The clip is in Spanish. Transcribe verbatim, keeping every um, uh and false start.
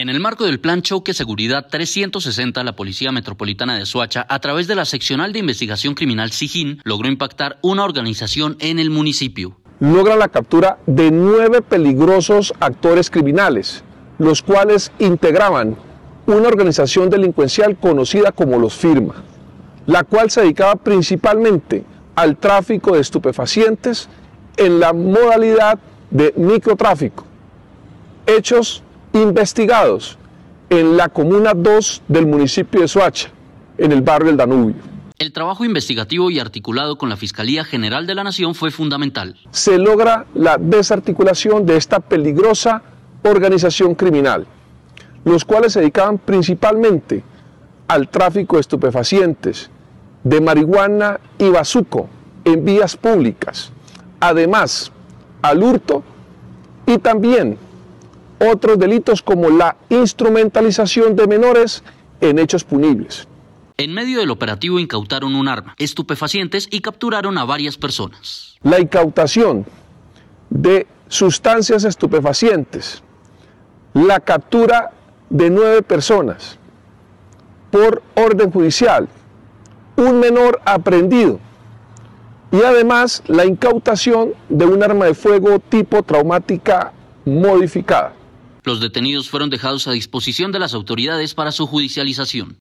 En el marco del Plan Choque Seguridad trescientos sesenta, la Policía Metropolitana de Soacha, a través de la Seccional de Investigación Criminal SIGIN, logró impactar una organización en el municipio. Logra la captura de nueve peligrosos actores criminales, los cuales integraban una organización delincuencial conocida como los Firma, la cual se dedicaba principalmente al tráfico de estupefacientes en la modalidad de microtráfico. Hechos investigados en la Comuna dos del municipio de Soacha, en el barrio del Danubio. El trabajo investigativo y articulado con la Fiscalía General de la Nación fue fundamental. Se logra la desarticulación de esta peligrosa organización criminal, los cuales se dedicaban principalmente al tráfico de estupefacientes, de marihuana y bazuco en vías públicas, además al hurto y también otros delitos como la instrumentalización de menores en hechos punibles. En medio del operativo incautaron un arma, estupefacientes y capturaron a varias personas. La incautación de sustancias estupefacientes, la captura de nueve personas por orden judicial, un menor aprehendido y además la incautación de un arma de fuego tipo traumática modificada. Los detenidos fueron dejados a disposición de las autoridades para su judicialización.